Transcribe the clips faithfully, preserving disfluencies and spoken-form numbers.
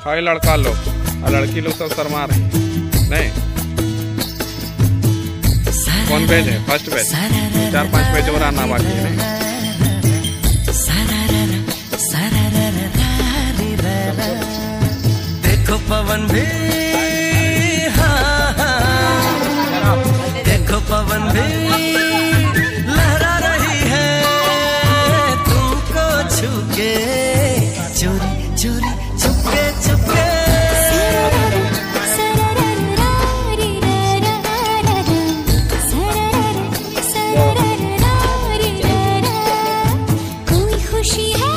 खाली लड़का लोग और लड़की लोग सब शर्मा रही नहीं। कौन पेज है? फर्स्ट पेज, चार पांच पेज और आना बाकी है नहीं। देखो पवन भी, हाँ, हाँ, देखो पवन भी लहरा रही है तुमको छू के, चोरी चोरी चुपके चुपके। कोई खुशी है,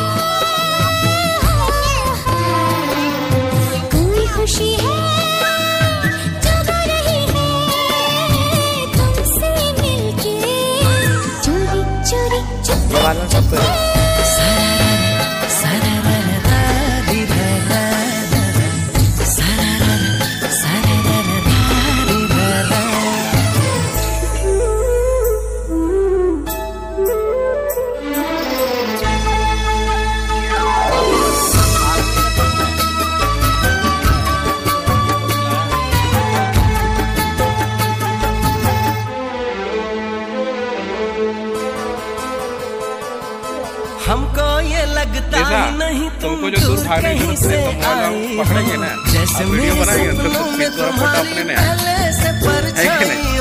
कोई खुशी है जग रही है तुमसे मिलके, चोरी चोरी चुपके। हमको ये लगता ही नहीं तुमको जो दूर भागने की जरूरत है तो हम पकड़ेंगे ना, जैसे वीडियो बनाएंगे तो फोटो अपने ने है कि नहीं?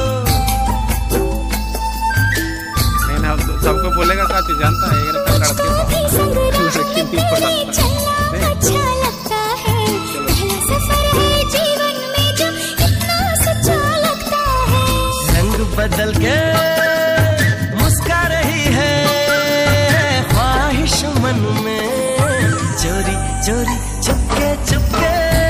नहीं ना, सबको बोलेगा साथी जानता है एक लड़के लड़की नहीं पता अच्छा लगता है, पहला सफर है जीवन में जो इतना सच्चा लगता है। रंग बदल के मुस्का रही है ख्वाहिश मन में, चोरी चोरी चुपके चुपके।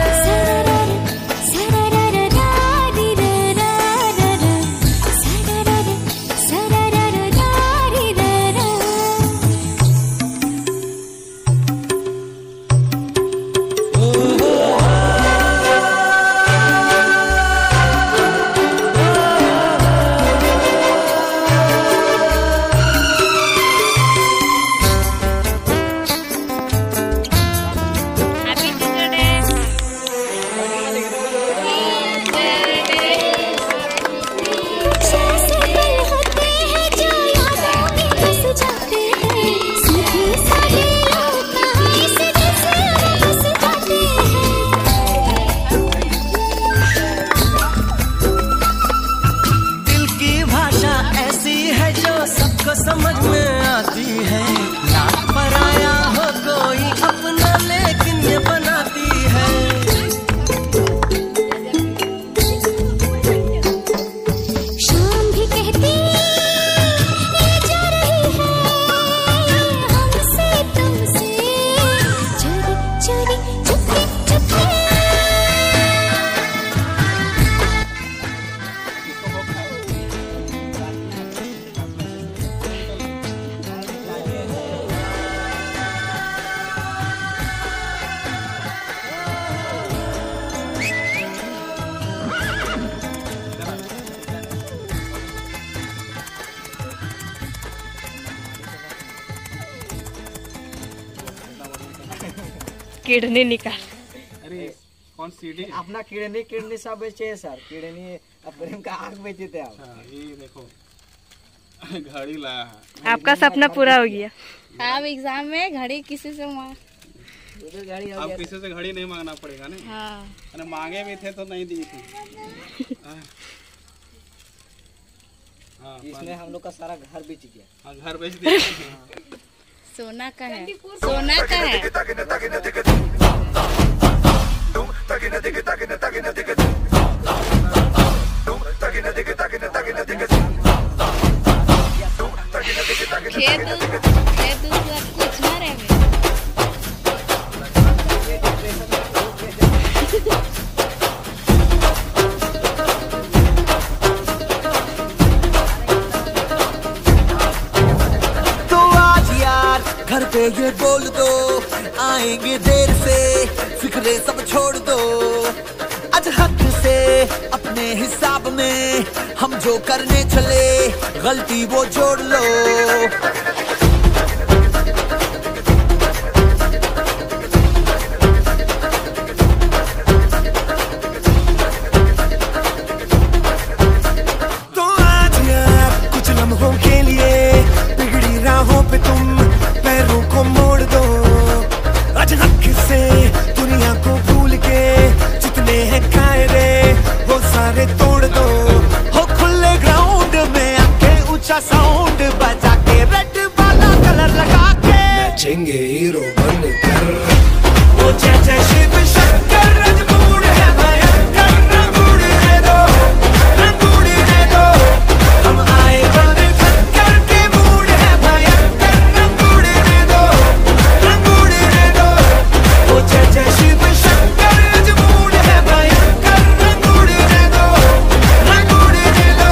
समझ में आती है, लाख पराया हो कोई अपना लेकिन ये बनाती है। शाम भी कहती ये जा रही है हमसे तुमसे, चोरी चोरी चुपके चुपके। किडनी निकाल। अरे कौन सीडी? अपना किडनी किडनी सब बेचे है सर, किडनी अपने का आँख बेचे थे आप। ये देखो घड़ी लाया है। आपका सपना पूरा हो गया। आप एग्जाम में घड़ी किसी से मांग, अब किसी से घड़ी नहीं मांगना पड़ेगा ना। हाँ। अरे मांगे भी थे तो नहीं दी थी। हाँ, इसमें हम लोग का सारा घर बेच गया। हाँ, घर बेच दिया। सोना का है, सोना का है। खेत खेत कुछ ना रहे। घर पे ये बोल दो आएंगे देर से, फिक्रे सब छोड़ दो। आज हक से अपने हिसाब में हम जो करने चले, गलती वो जोड़ लो। नचेंगे हीरो बनकर। वो जय जय शिव शंकर रजमूड़ है भयंकर, रंगूड़ दे दो, रंगूड़ दे दो, हम आए बन शंकर के मूड है भयंकर, रंगूड़ दे दो, रंगूड़ दे दो। वो जय जय शिव शंकर रजमूड़ है भयंकर, रंगूड़ दे दो, रंगूड़ दे दो।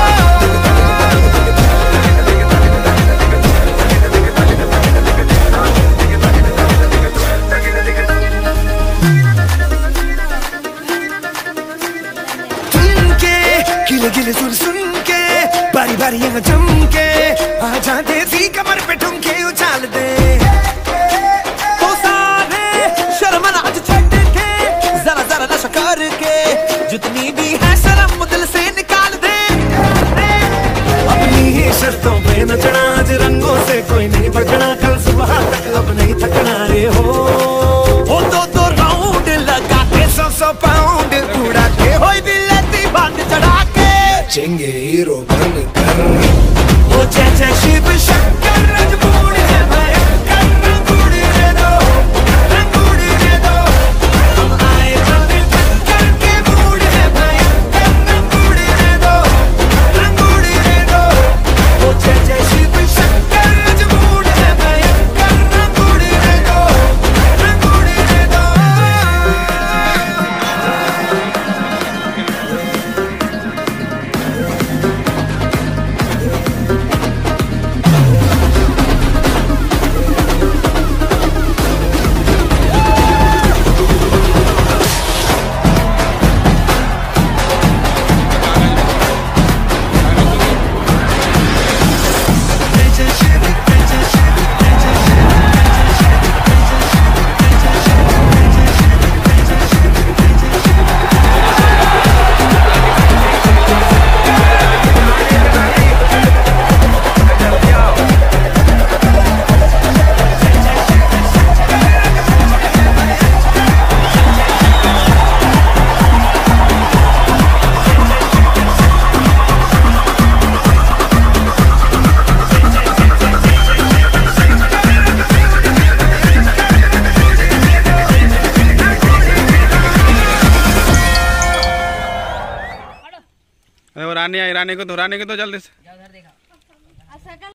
गिले गिले सुन सुन के बारी बारी यहाँ जम के आ जाते सी कमर पे ठुमके उछाल दे तो सारे शर्म आज छट के जरा जरा नशा करके जितनी भी है शर्म दिल से निकाल दे। अपनी ही शर्तों पे नचना आज रंगों से कोई नहीं बचना, कल सुबह तक अब नहीं थकना रे हो। वो दो दो राउंड लगा के सौ सौ पाउंड उड़ा के होई बिल्लती बांध चढ़ा के नचेंगे हीरो बनकर। वो जय जय शिव शंकर रजमूड़ है भयंकर, रंगूड़ दे दो, रंगूड़ दे दो, हम आए बन शंकर के मूड है भयंकर, रंगूड़ दे दो, रंगूड़ दे दो। वो जय जय शिव शंकर रजमूड़ है भयंकर, रंगूड़ दे दो, रंगूड़ दे दो। अरे वो रानी आई, रानी को तो रानी को तो जल्दी से